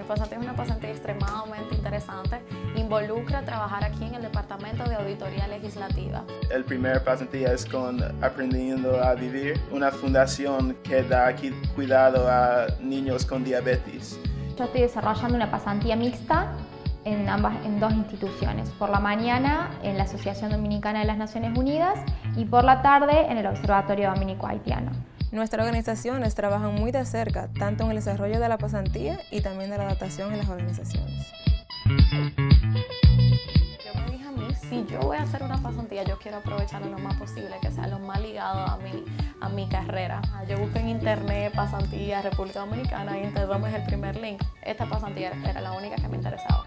Mi pasantía es una pasantía extremadamente interesante. Involucra trabajar aquí en el Departamento de Auditoría Legislativa. El primer pasantía es con Aprendiendo a Vivir, una fundación que da cuidado a niños con diabetes. Yo estoy desarrollando una pasantía mixta en dos instituciones. Por la mañana en la Asociación Dominicana de las Naciones Unidas y por la tarde en el Observatorio Dominico Haitiano. Nuestras organizaciones trabajan muy de cerca, tanto en el desarrollo de la pasantía y también de la adaptación en las organizaciones. Yo me dije a mí, si yo voy a hacer una pasantía, yo quiero aprovecharlo lo más posible, que sea lo más ligado a mi carrera. Yo busqué en internet pasantía República Dominicana y Interdom es el primer link. Esta pasantía era la única que me interesaba.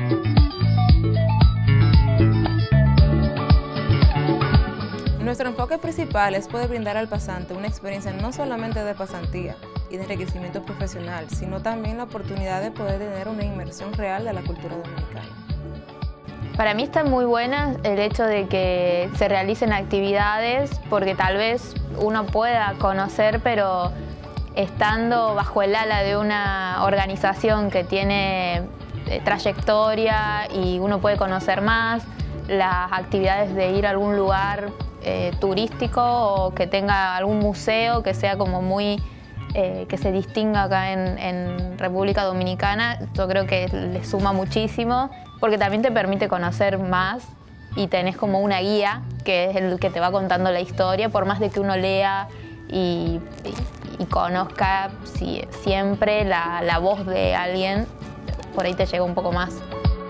Nuestro enfoque principal es poder brindar al pasante una experiencia no solamente de pasantía y de enriquecimiento profesional, sino también la oportunidad de poder tener una inmersión real de la cultura dominicana. Para mí está muy buena el hecho de que se realicen actividades porque tal vez uno pueda conocer, pero estando bajo el ala de una organización que tiene trayectoria y uno puede conocer más, las actividades de ir a algún lugar turístico o que tenga algún museo que sea como muy que se distinga acá en República Dominicana, yo creo que le suma muchísimo porque también te permite conocer más y tenés como una guía que es el que te va contando la historia, por más de que uno lea y conozca siempre la voz de alguien, por ahí te llega un poco más.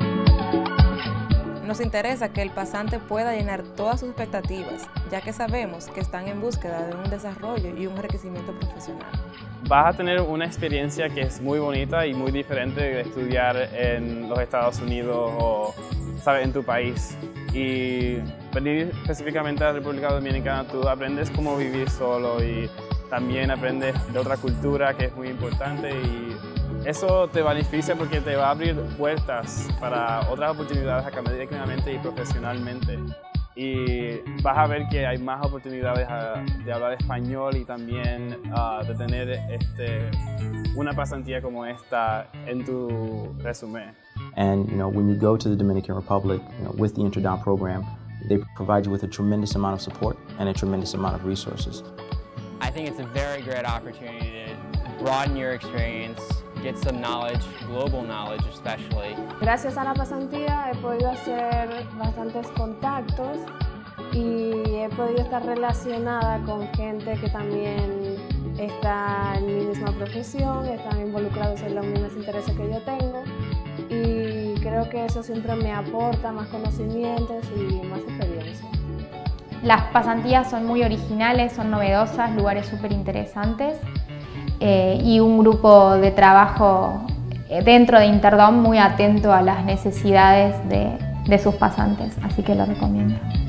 Nos interesa que el pasante pueda llenar todas sus expectativas, ya que sabemos que están en búsqueda de un desarrollo y un enriquecimiento profesional. Vas a tener una experiencia que es muy bonita y muy diferente de estudiar en los Estados Unidos o, ¿sabes?, en tu país. Y venir específicamente a la República Dominicana, tú aprendes cómo vivir solo y también aprendes de otra cultura que es muy importante y eso te beneficia porque te va a abrir puertas para otras oportunidades académicamente y profesionalmente. Y vas a ver que hay más oportunidades de hablar español y también de tener una pasantía como esta en tu resumen. And when you go to the Dominican Republic, with the Interdom program, they provide you with a tremendous amount of support and a tremendous amount of resources. I think it's a very great opportunity to broaden your experience, get some knowledge, global knowledge especially. Gracias a la pasantía he podido hacer bastantes contactos y he podido estar relacionada con gente que también está en mi misma profesión, están involucrados en los mismos intereses que yo tengo y creo que eso siempre me aporta más conocimientos y más experiencia. Las pasantías son muy originales, son novedosas, lugares súper interesantes y un grupo de trabajo dentro de Interdom muy atento a las necesidades de sus pasantes, así que lo recomiendo.